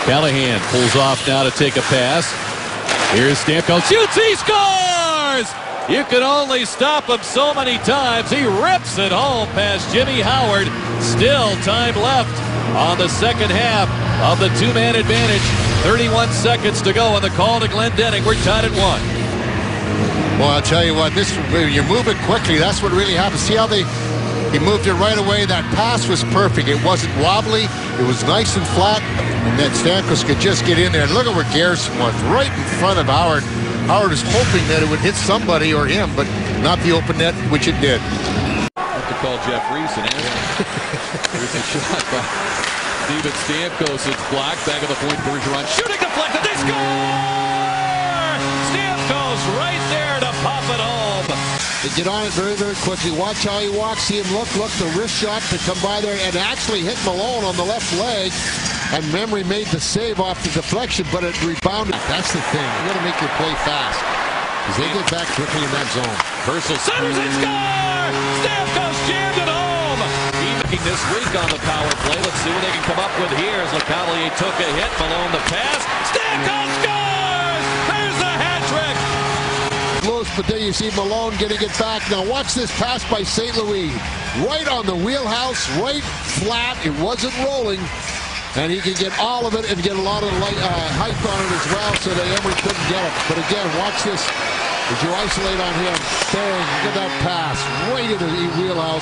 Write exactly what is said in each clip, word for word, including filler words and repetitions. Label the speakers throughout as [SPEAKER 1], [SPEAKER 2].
[SPEAKER 1] Callahan pulls off now to take a pass. Here's Stamkos. Shoots, he scores! You can only stop him so many times. He rips it home past Jimmy Howard. Still time left on the second half of the two-man advantage. thirty-one seconds to go on the call to Glendening. We're tied at one.
[SPEAKER 2] Well, I'll tell you what, this you move it quickly. That's what really happens. See how they he moved it right away. That pass was perfect. It wasn't wobbly. It was nice and flat. And then Stamkos could just get in there. And look at where Garrison was, right in front of Howard. Howard was hoping that it would hit somebody or him, but not the open net, which it did.
[SPEAKER 1] Have to call Jeff Reese and ask him. Here's a shot by Steven Stamkos. It's blocked. Back of the point, Bergeron shooting deflected. They score! Stamkos right there to pop it home.
[SPEAKER 2] They get on it very, very quickly. Watch how he walks. See him look, look, the wrist shot to come by there and actually hit Malone on the left leg. And Memory made the save off the deflection, but it rebounded. That's the thing. You got to make your play fast, because they get back quickly in that zone.
[SPEAKER 1] Purcell centers and score! Stamkos jammed it home. He making this week on the power play. Let's see what they can come up with here as LeCavalier took a hit. Malone the pass. Stamkos scores! There's the hat trick.
[SPEAKER 2] Close, but there you see Malone getting it back. Now watch this pass by Saint Louis. Right on the wheelhouse, right flat. It wasn't rolling. And he can get all of it and get a lot of light, uh, height on it as well, so that Emery couldn't get it. But again, watch this. As you isolate on him, bang, look at that pass. Right in the wheelhouse.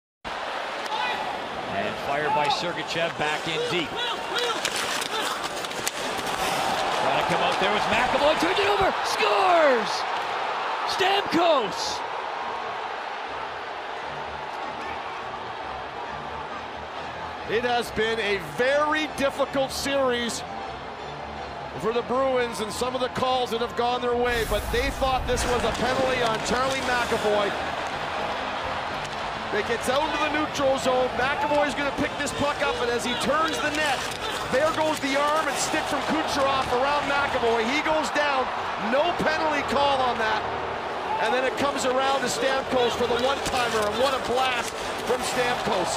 [SPEAKER 3] And fired by Sergachev back in deep. Trying to come out there with McAvoy. Turns it over. Scores! Stamkos!
[SPEAKER 4] It has been a very difficult series for the Bruins and some of the calls that have gone their way, but they thought this was a penalty on Charlie McAvoy. It gets out into the neutral zone. McAvoy's going to pick this puck up, and as he turns the net, there goes the arm and stick from Kucherov around McAvoy. He goes down. No penalty call on that. And then it comes around to Stamkos for the one-timer, and what a blast from Stamkos.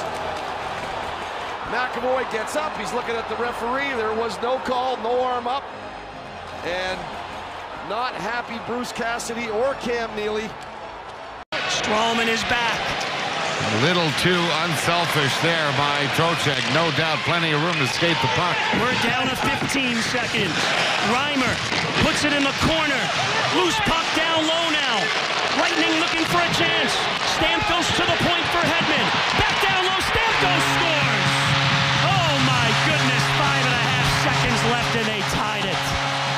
[SPEAKER 4] McAvoy gets up, he's looking at the referee, there was no call, no arm up, and not happy Bruce Cassidy or Cam Neely.
[SPEAKER 3] Strowman is back.
[SPEAKER 5] A little too unselfish there by Trocheck. No doubt plenty of room to skate the puck.
[SPEAKER 3] We're down to fifteen seconds. Reimer puts it in the corner. Loose puck down low now. Lightning looking for a chance. Stamkos to the point for Hedman. Back down low, Stamkos scores! Oh my goodness, five and a half seconds left and they tied it.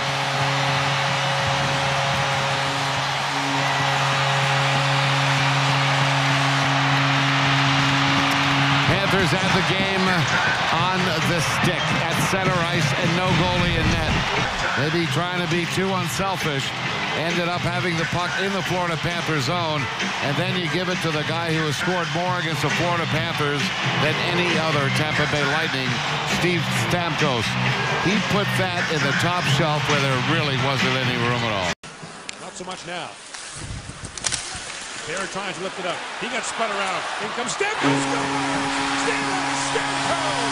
[SPEAKER 5] Panthers have the game on the stick at center ice and no goalie in net. Maybe trying to be too unselfish. Ended up having the puck in the Florida Panthers zone, and then you give it to the guy who has scored more against the Florida Panthers than any other Tampa Bay Lightning, Steve Stamkos. He put that in the top shelf where there really wasn't any room at all.
[SPEAKER 6] Not so much now. Barry trying to lift it up. He got spun around. In comes Stamkos. Stamkos! Stamkos!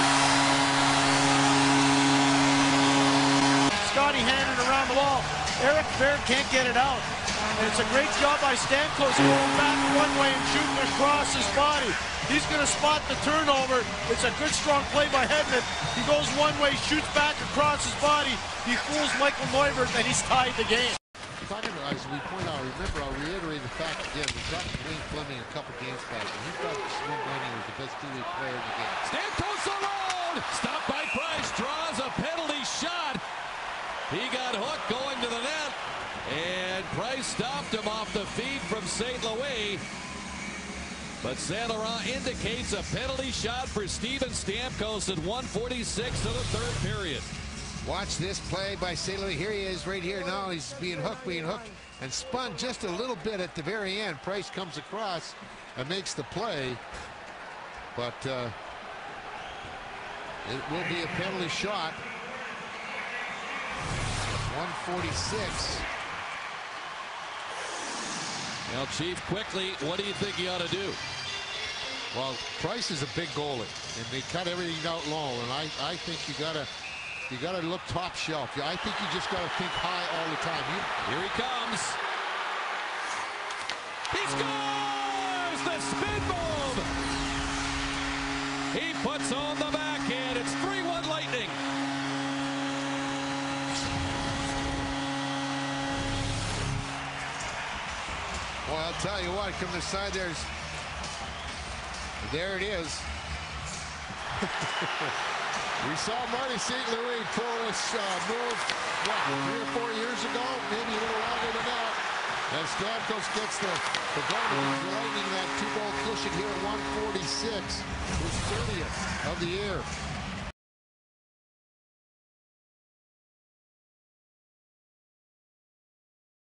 [SPEAKER 6] Scotty handed around the wall. Eric Baird can't get it out. And it's a great job by Stamkos going back one way and shooting across his body. He's going to spot the turnover. It's a good, strong play by Hedman. He goes one way, shoots back across his body. He fools Michael Neuvert, and he's tied the game.
[SPEAKER 2] Talking about, as we point out, remember, I'll reiterate the fact again, we got Wayne Fleming a couple games back, and he thought Slim Bunning was the best two-way player in the game.
[SPEAKER 1] Stamkos alone! Stopped by Price, draws a penalty shot. He got hooked going to the net, and Price stopped him off the feed from Saint Louis. But Saint Laurent indicates a penalty shot for Steven Stamkos at one forty-six of the third period.
[SPEAKER 2] Watch this play by Saint Louis. Here he is right here now. He's being hooked, being hooked, and spun just a little bit at the very end. Price comes across and makes the play, but uh, it will be a penalty shot. one forty-six.
[SPEAKER 1] Now, Chief, quickly, what do you think you ought to do?
[SPEAKER 2] Well, Price is a big goalie, and they cut everything out low, and I, I think you got to You got to look top shelf. I think you just got to think high all the time. You,
[SPEAKER 1] Here he comes. He scores! The spin move! He puts on the backhand. It's three one Lightning.
[SPEAKER 2] Well, I'll tell you what, come this side, there's, there it is. We saw Marty Saint Louis pull this uh, move, what, three or four years ago, maybe a little longer than that. And Stamkos gets the, the Golden Lightning that two-goal cushion here at one forty-six, his thirtieth of the year.